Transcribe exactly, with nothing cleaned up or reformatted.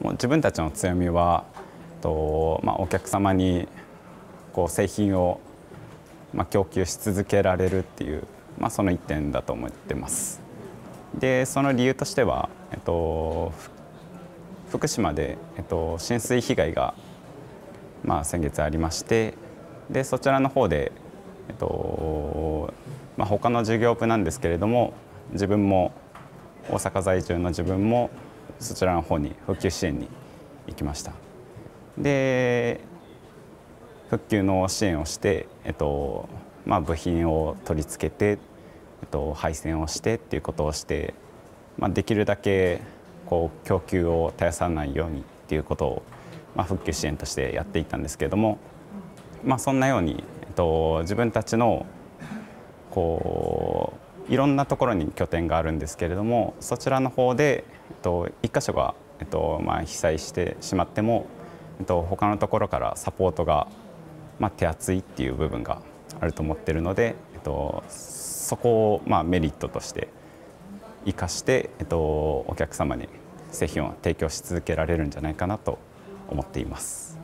もう自分たちの強みはと、まあ、お客様にこう製品を、まあ、供給し続けられるっていう、まあ、その一点だと思ってます。でその理由としては、えっと、福島で、えっと、浸水被害が、まあ、先月ありまして、でそちらの方で、えっとまあ、他の事業部なんですけれども、自分も大阪在住の自分もそちらの方に復旧支援に行きました。で復旧の支援をして、えっとまあ、部品を取り付けて、えっと、配線をしてっていうことをして、まあ、できるだけこう供給を絶やさないようにっていうことを、まあ、復旧支援としてやっていったんですけれども、まあ、そんなように、えっと、自分たちのこういろんなところに拠点があるんですけれども、そちらの方で、えっと、一箇所が、えっとまあ、被災してしまっても、えっと、他のところからサポートが、まあ、手厚いっていう部分があると思っているので、えっと、そこを、まあ、メリットとして生かして、えっと、お客様に製品を提供し続けられるんじゃないかなと思っています。